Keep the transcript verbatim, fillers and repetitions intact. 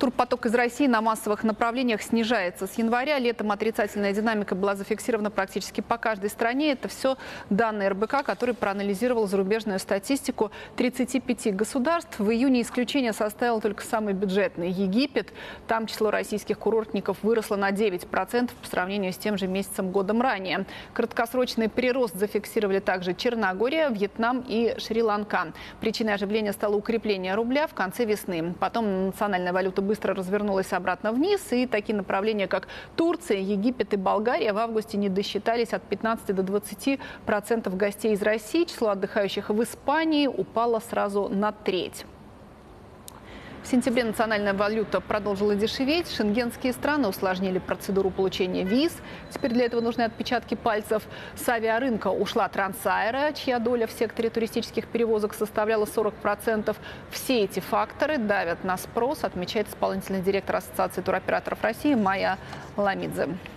Турпоток из России на массовых направлениях снижается. С января летом отрицательная динамика была зафиксирована практически по каждой стране. Это все данные эр бэ ка, который проанализировал зарубежную статистику тридцати пяти государств. В июне исключение составил только самый бюджетный – Египет. Там число российских курортников выросло на девять процентов по сравнению с тем же месяцем годом ранее. Краткосрочный прирост зафиксировали также Черногория, Вьетнам и Шри-Ланка. Причиной оживления стало укрепление рубля в конце весны. Потом национальная валюта быстро развернулась обратно вниз, и такие направления, как Турция, Египет и Болгария, в августе не досчитались от пятнадцати до двадцати процентов гостей из России. Число отдыхающих в Испании упало сразу на треть. В сентябре национальная валюта продолжила дешеветь. Шенгенские страны усложнили процедуру получения виз. Теперь для этого нужны отпечатки пальцев. С авиарынка ушла Трансаэро, чья доля в секторе туристических перевозок составляла сорок процентов. Все эти факторы давят на спрос, отмечает исполнительный директор Ассоциации туроператоров России Майя Ламидзе.